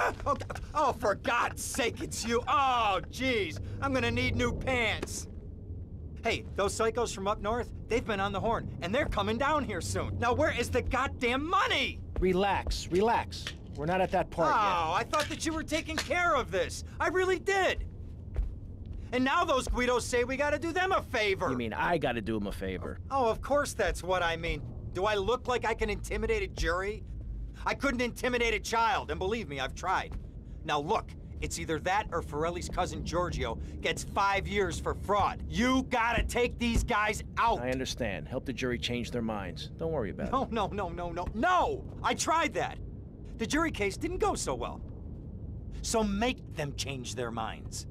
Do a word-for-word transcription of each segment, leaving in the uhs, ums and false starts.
Oh, oh, for God's sake, it's you. Oh, jeez. I'm gonna need new pants. Hey, those psychos from up north, they've been on the horn, and they're coming down here soon. Now, where is the goddamn money? Relax, relax. We're not at that part oh, yet. Oh, I thought that you were taking care of this. I really did. And now those Guidos say we gotta do them a favor. You mean I gotta do them a favor? Oh, of course that's what I mean. Do I look like I can intimidate a jury? I couldn't intimidate a child, and believe me, I've tried. Now look, it's either that or Forelli's cousin Giorgio gets five years for fraud. You gotta take these guys out! I understand. Help the jury change their minds. Don't worry about no, it. No, no, no, no, no, no! I tried that! The jury case didn't go so well. So make them change their minds.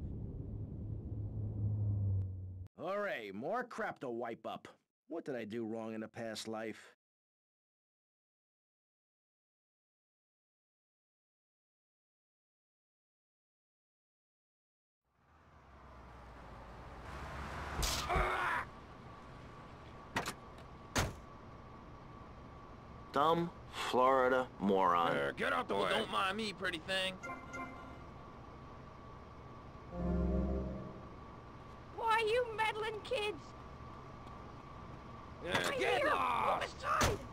All right, more crap to wipe up. What did I do wrong in a past life? Dumb Florida moron. Uh, get out the Well, way. don't mind me, pretty thing. Why, you meddling kids! Yeah, Right get here, lost! on the side!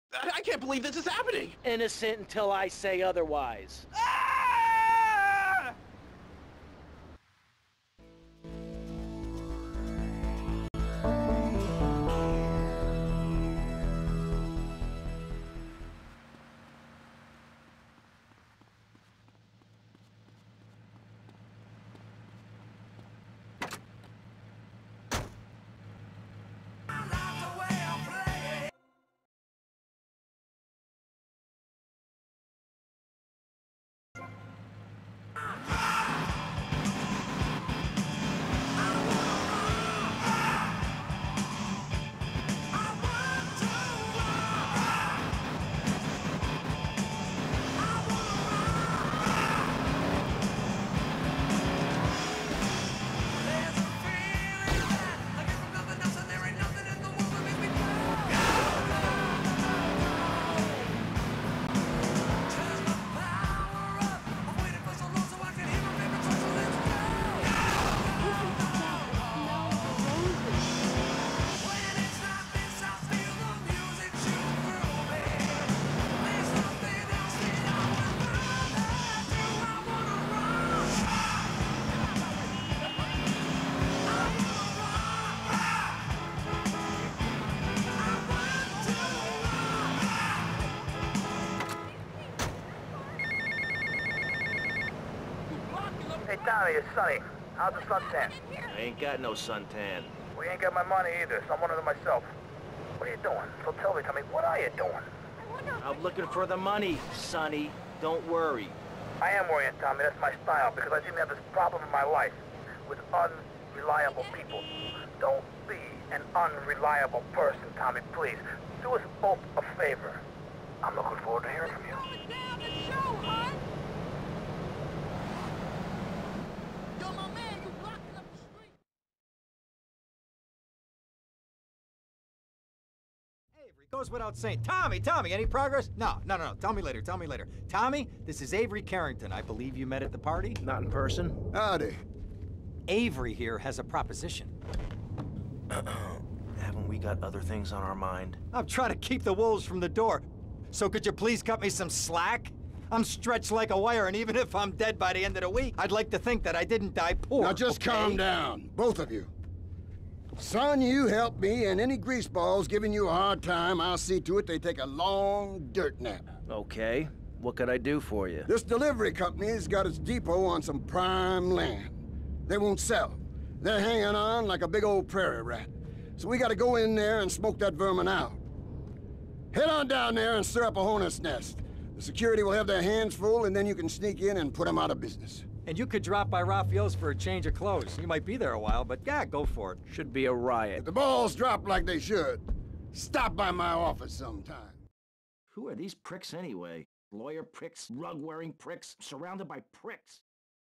I, I can't believe this is happening! Innocent until I say otherwise. Ah! Hey, Tommy, it's Sonny. How's the suntan? I ain't got no suntan. We ain't got my money either, so I'm one of them myself. What are you doing? So tell me, Tommy, what are you doing? I'm looking for the money, Sonny. Don't worry. I am worrying, Tommy. That's my style, because I seem to have this problem in my life with unreliable people. Don't be an unreliable person, Tommy, please. Do us both a favor. I'm looking forward to hearing from you. Down the show, hon! Avery, goes without saying. Tommy, Tommy, any progress? No, no, no, no. Tell me later, tell me later. Tommy, this is Avery Carrington. I believe you met at the party? Not in person. Howdy. Avery here has a proposition. Haven't we got other things on our mind? I'm trying to keep the wolves from the door. So could you please cut me some slack? I'm stretched like a wire, and even if I'm dead by the end of the week, I'd like to think that I didn't die poor. Now just okay? calm down, both of you. Son, you help me, and any greaseballs giving you a hard time, I'll see to it they take a long dirt nap. Okay. What can I do for you? This delivery company's got its depot on some prime land. They won't sell. They're hanging on like a big old prairie rat. So we gotta go in there and smoke that vermin out. Head on down there and stir up a hornet's nest. The security will have their hands full, and then you can sneak in and put them out of business. And you could drop by Raphael's for a change of clothes. You might be there a while, but yeah, go for it. Should be a riot. If the balls drop like they should, stop by my office sometime. Who are these pricks anyway? Lawyer pricks, rug-wearing pricks, surrounded by pricks.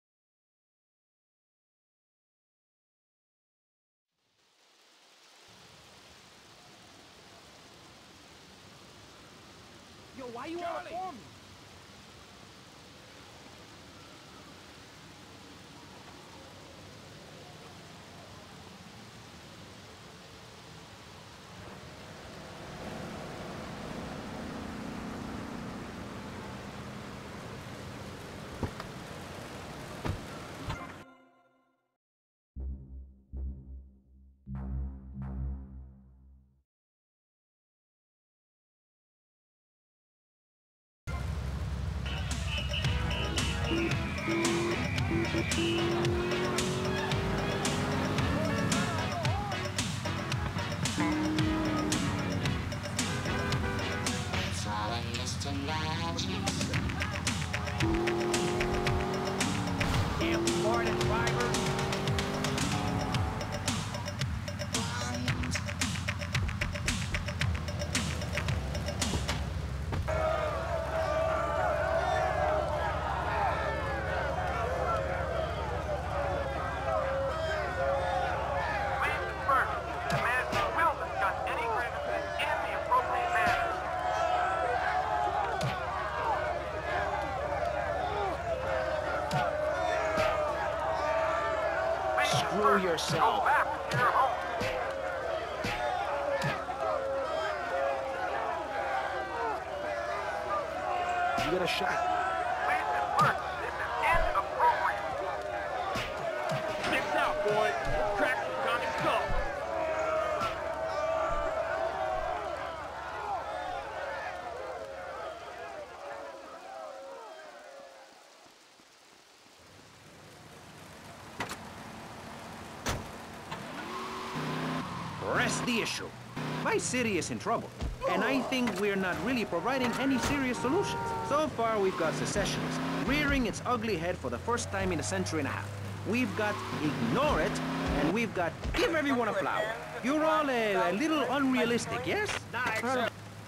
Yo, why you all for me? Damn Florida driver. Screw yourself. You got a shot. Listen first. This is inappropriate. Six out, boy. Crack Tommy's skull. Rest the issue. Vice City is in trouble, and I think we're not really providing any serious solutions. So far, we've got secessionists rearing its ugly head for the first time in a century and a half. We've got ignore it, and we've got give everyone a flower. You're all a, a little unrealistic, yes? Nice.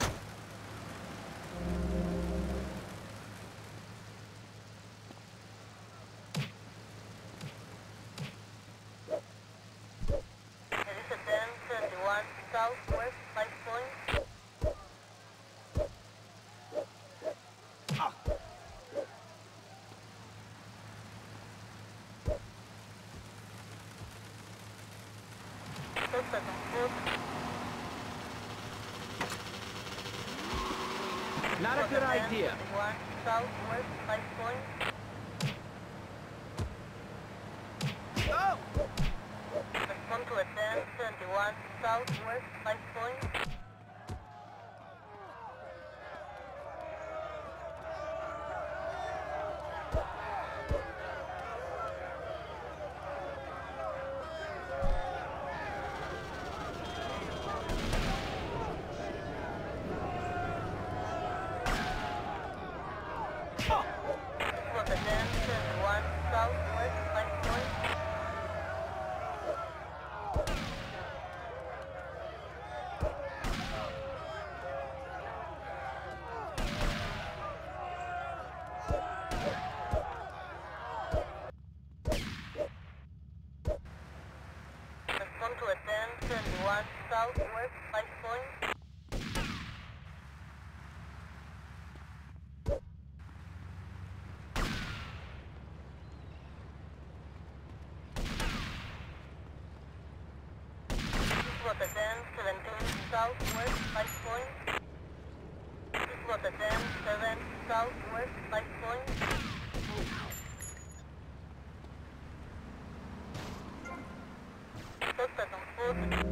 Southwest Life Point. Ah. Not a good idea. One Southwest Life Point. Oh! Respond to attend seventy-one Southwest Life Point. To attend seventy-one Southwest Life Point. To attend seventeen Southwest Life Point. To attend seven Southwest Life Point. Suspect on foot.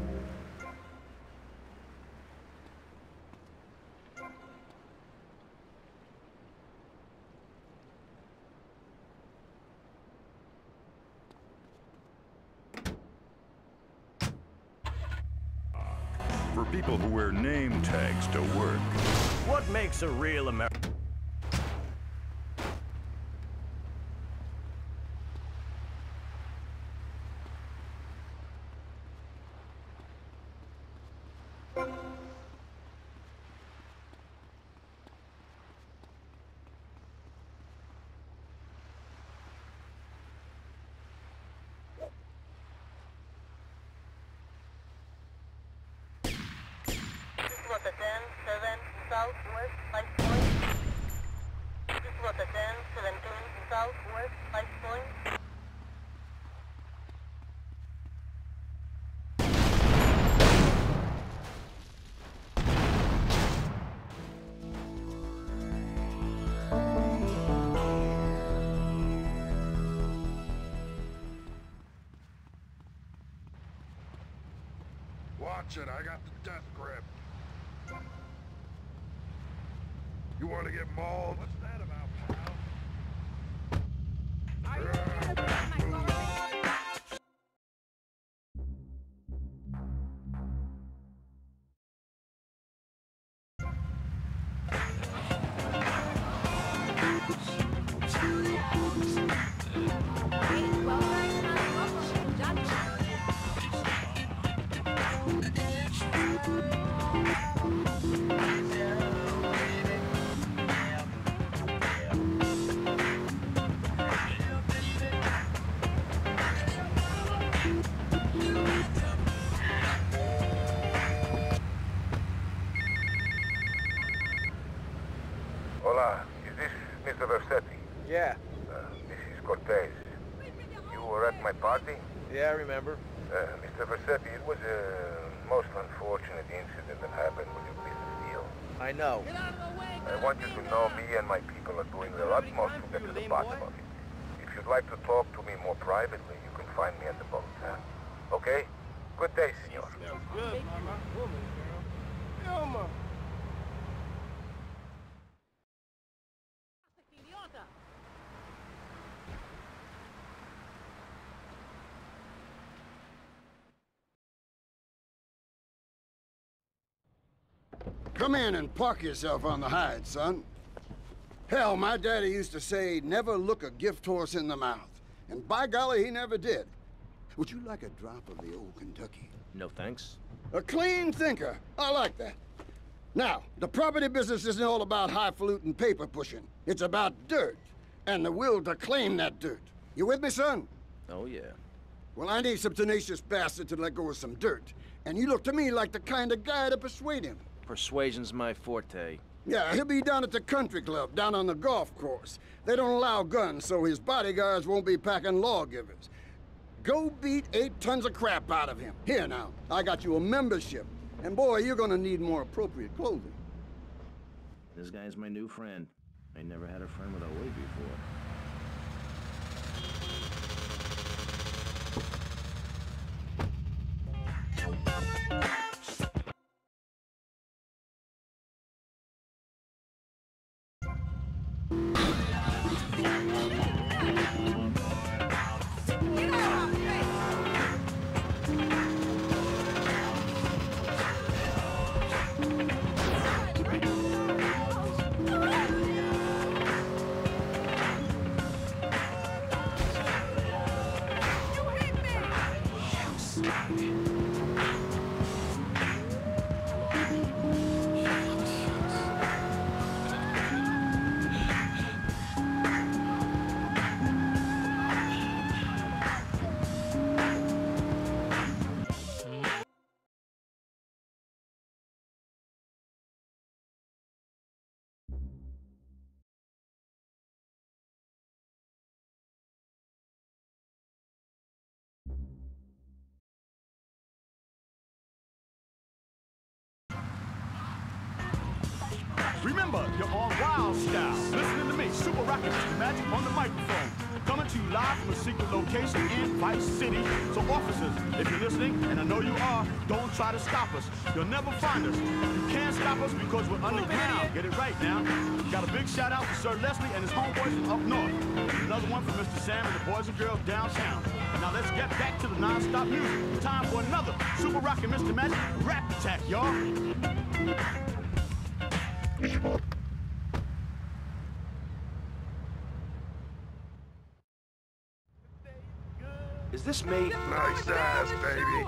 For people who wear name tags to work. What makes a real American? What attend seven Southwest Life Point. This is what attend seventeen Southwest Life Point. Watch it, I got the death grip. You want to get mauled? What's that about, pal? Are you here to my garbage? Hola, is this Mister Vercetti? Yeah. Uh, this is Cortez. You were at my party? Yeah, I remember. Uh, Mister Vercetti, it was a most unfortunate incident that happened with your business deal. I know. I want you to know me and my people are doing their utmost to get to the bottom of it. If you'd like to talk to me more privately, you can find me at the boat, huh? Okay? Good day, senor. Good, mama. Woman, girl. Elma. Come in and park yourself on the hide, son. Hell, my daddy used to say, never look a gift horse in the mouth. And by golly, he never did. Would you like a drop of the old Kentucky? No thanks. A clean thinker. I like that. Now, the property business isn't all about highfalutin paper pushing. It's about dirt, and the will to claim that dirt. You with me, son? Oh, yeah. Well, I need some tenacious bastard to let go of some dirt. And you look to me like the kind of guy to persuade him. Persuasion's my forte. Yeah, he'll be down at the country club, down on the golf course. They don't allow guns, so his bodyguards won't be packing lawgivers. Go beat eight tons of crap out of him. Here now, I got you a membership. And boy, you're gonna need more appropriate clothing. This guy's my new friend. I never had a friend with a wig before. Remember, you're on Wild Style. Listening to me, Super Rocket Mister Magic on the microphone. Coming to you live from a secret location in Vice City. So officers, if you're listening, and I know you are, don't try to stop us. You'll never find us. You can't stop us because we're underground. Get it right now. Got a big shout out to Sir Leslie and his homeboys from up north. And another one for Mister Sam and the boys and girls downtown. Now let's get back to the non-stop music. Time for another Super Rocket Mister Magic rap attack, y'all. Is this me? Nice ass, baby.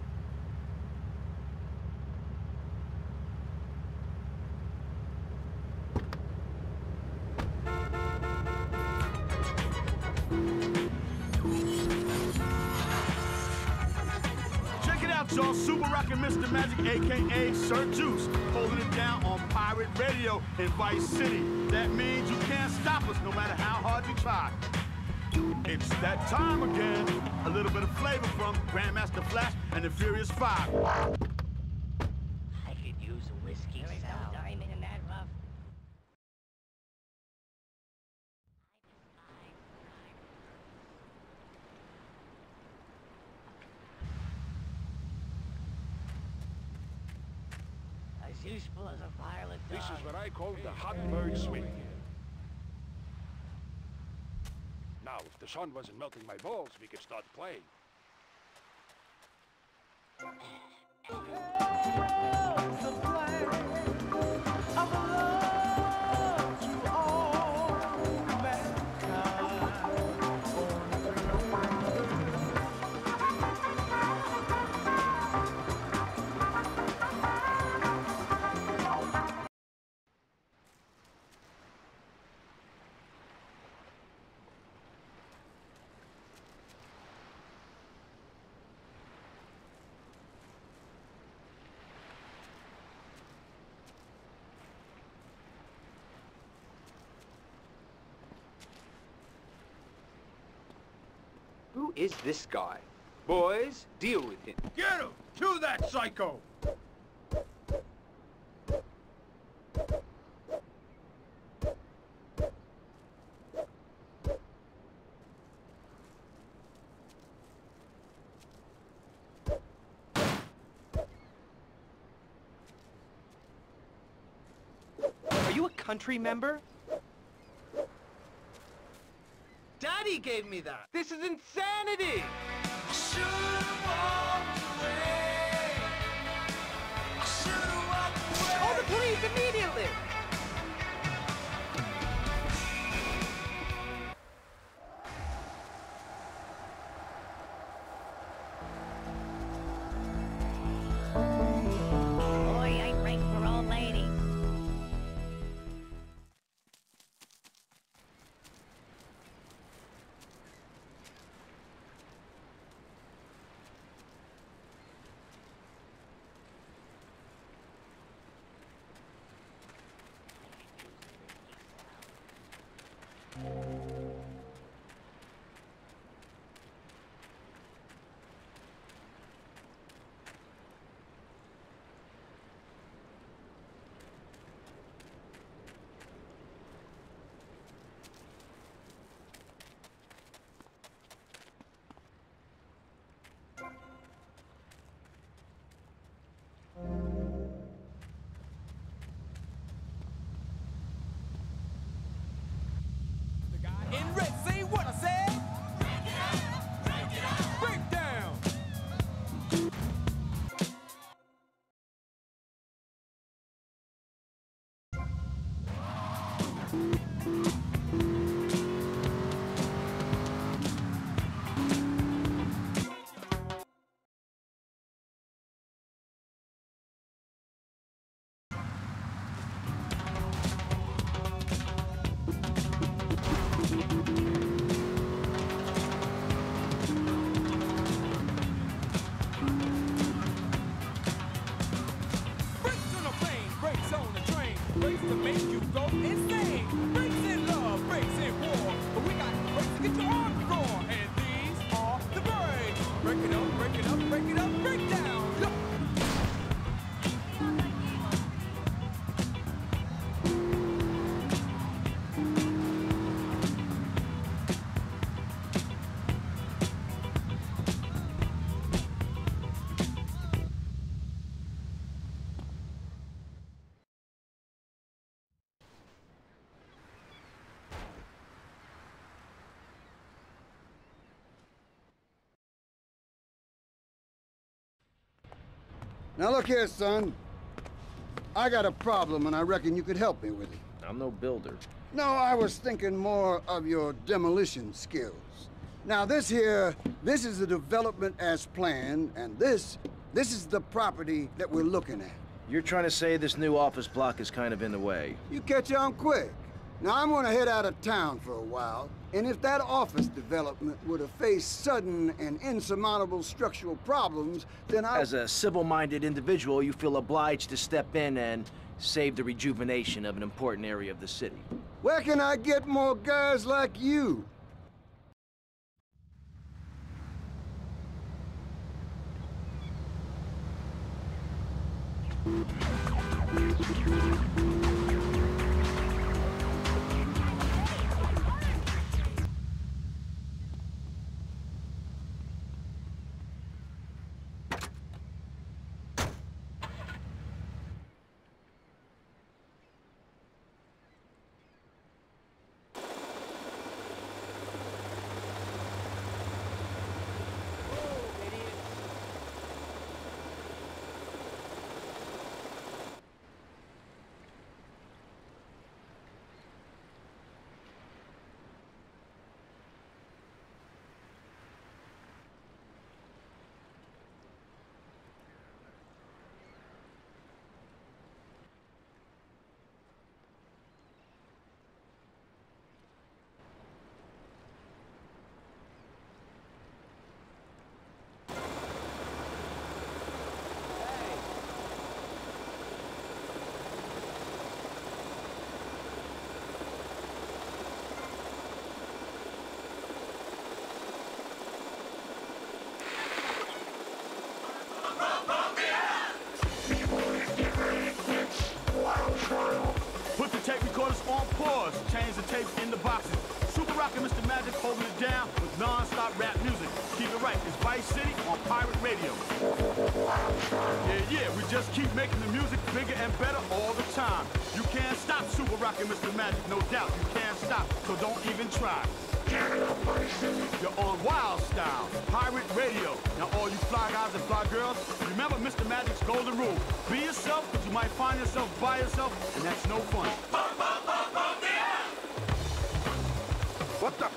Check it out, y'all. Super Rocket Mister Magic, a k a. Sir Juice, holding it down on Pirate Radio in Vice City. That means you can't stop us no matter how hard you try. It's that time again. A little bit of flavor from Grandmaster Flash and the Furious Five. I could use a whiskey sour. Diamond in that rough. As useful as a pilot. This is what I call the Hottenberg Suite. Now, if the sun wasn't melting my balls, we could start playing. Who is this guy? Boys, deal with him. Get him! Kill that psycho! you a country member? Daddy gave me that. This is insanity! Call the police immediately! Boy, I break for old lady. In red, say what I said. Break it up, break it up, break down. Now look here, son. I got a problem, and I reckon you could help me with it. I'm no builder. No, I was thinking more of your demolition skills. Now this here, this is the development as planned, and this, this is the property that we're looking at. You're trying to say this new office block is kind of in the way. You catch on quick. Now I'm gonna head out of town for a while, and if that office development were to face sudden and insurmountable structural problems, then I... As a civil-minded individual, you feel obliged to step in and save the rejuvenation of an important area of the city. Where can I get more guys like you? Put the tape recorders on pause. Change the tape in the boxes. Super Rock and Mister Magic holding it down with non-stop rap music. Keep it right. It's Vice City on Pirate Radio. Yeah, yeah. We just keep making the music bigger and better all the time. You can't stop Super rocking Mister Magic, no doubt. You can't stop, so don't even try. You're on Wild Style, Pirate Radio. Now all you fly guys and fly girls, remember Mister Magic's golden rule. Be yourself, but you might find yourself by yourself, and that's no fun. What the?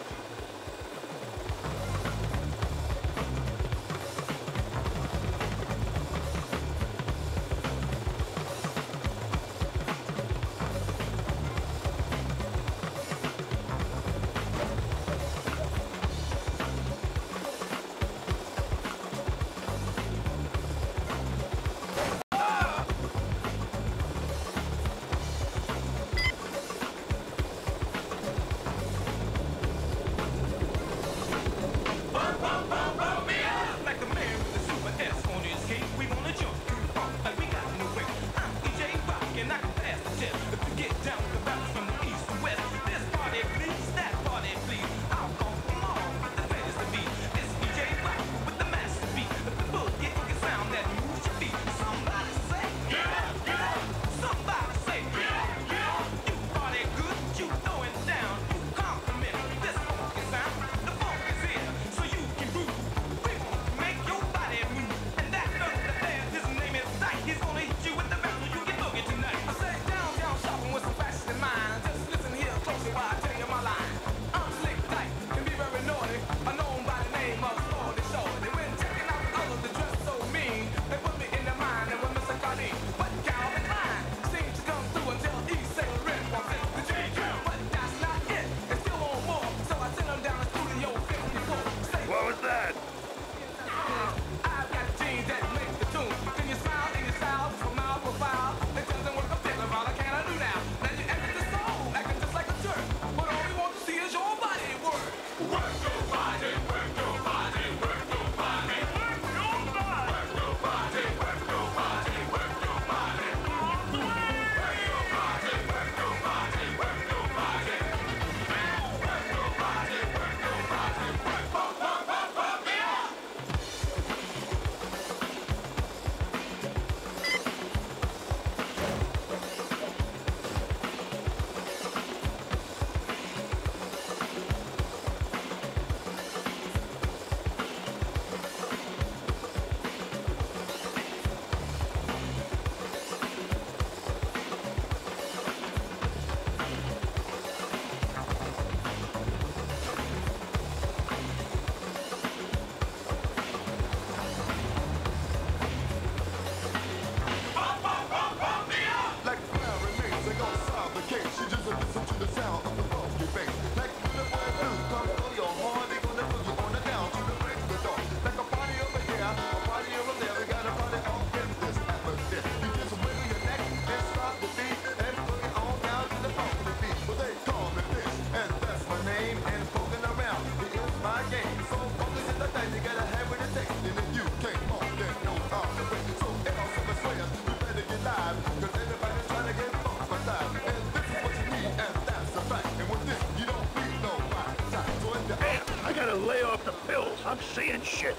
Lay off the pills. I'm seeing shit.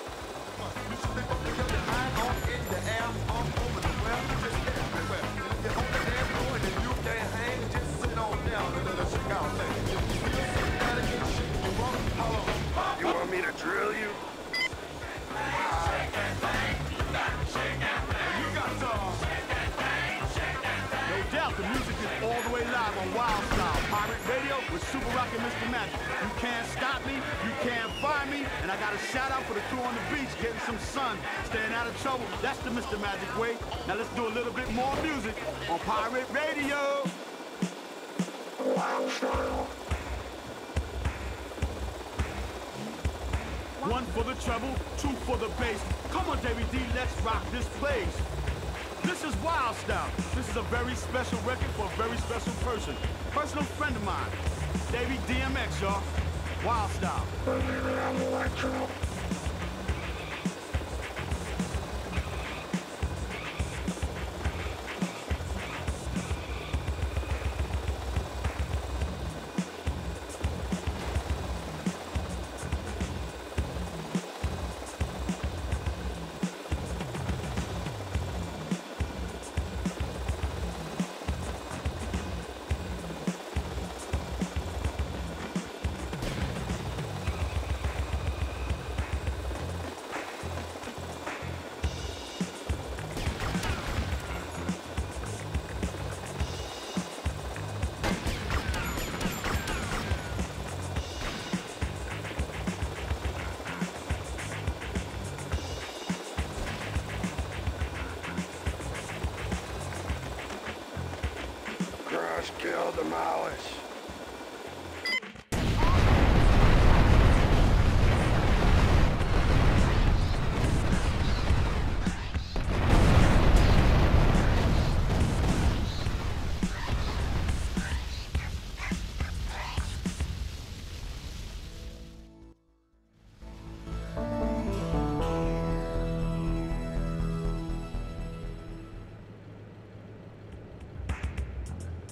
You want me to drill you? No doubt, the music is all the way live on Wild Style, Pirate Radio with Super Rockin' Mister Magic. You can't stop me, you can't find me, and I got a shout out for the crew on the beach getting some sun, staying out of trouble. That's the Mister Magic way. Now let's do a little bit more music on Pirate Radio. Wild Style. One for the treble, two for the bass. Come on, Davey D, let's rock this place. This is Wild Style. This is a very special record for a very special person. Personal friend of mine, Davey D M X, y'all. Wild Style. I'll demolish.